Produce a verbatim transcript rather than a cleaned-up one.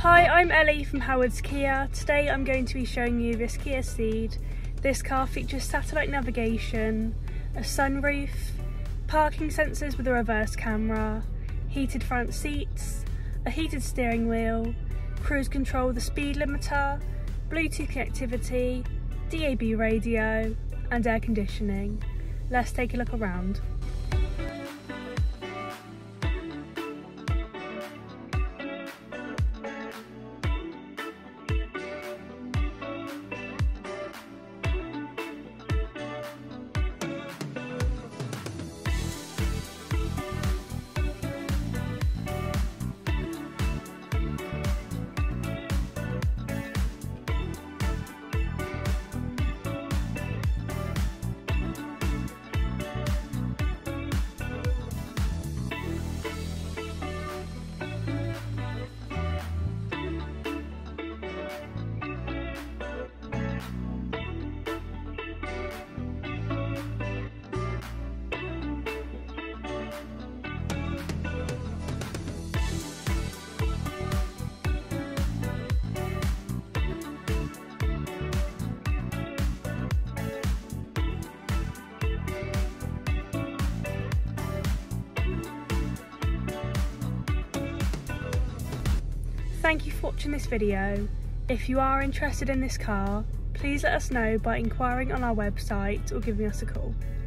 Hi, I'm Ellie from Howard's Kia. Today I'm going to be showing you this Kia Ceed. This car features satellite navigation, a sunroof, parking sensors with a reverse camera, heated front seats, a heated steering wheel, cruise control with a speed limiter, Bluetooth connectivity, D A B radio and air conditioning. Let's take a look around. Thank you for watching this video. If you are interested in this car, please let us know by inquiring on our website or giving us a call.